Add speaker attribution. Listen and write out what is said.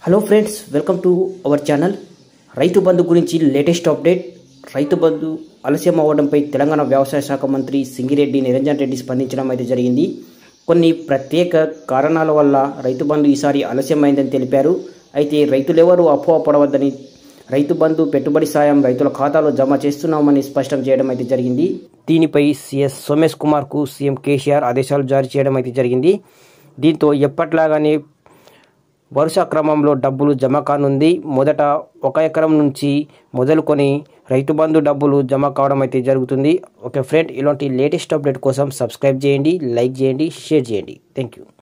Speaker 1: Hello friends, welcome to our channel. Rythu Bandhu గురించి latest update. Rythu Bandhu ఆలస్యం అవ్వడంపై తెలంగాణ వ్యవసాయ శాఖ మంత్రి సింగిరెడ్డి నిరంజన్ రెడ్డి స్పందించడం అయితే జరిగింది. కొన్ని ప్రత్యేక కారణాల వల్ల రైతు బంధు ఈసారి ఆలస్యమైందని తెలిపారు. అయితే రైతులెవరూ అపోహ పడవద్దని, రైతు బంధు పెట్టుబడి సాయం రైతుల ఖాతాలో జమ చేస్తున్నామని స్పష్టం చేయడం అయితే జరిగింది. దీనిపై సీఎస్ సోమేష్ కుమార్కు సీఎం కేసీఆర్ ఆదేశాలు జారీ చేయడం అయితే జరిగింది. దీంతో ఎప్పట్లాగానే వరుస క్రమంలో డబ్బులు జమ కానుంది. మొదట 1 ఎకరం నుంచి మొదలుకొని రైతు బంధు డబ్బులు జమ కావడం అయితే జరుగుతుంది. ఓకే ఫ్రెండ్, ఇలాంటి లేటెస్ట్ అప్డేట్ కోసం సబ్స్క్రైబ్ చేయండి, లైక్ చేయండి, షేర్ చేయండి. Thank you.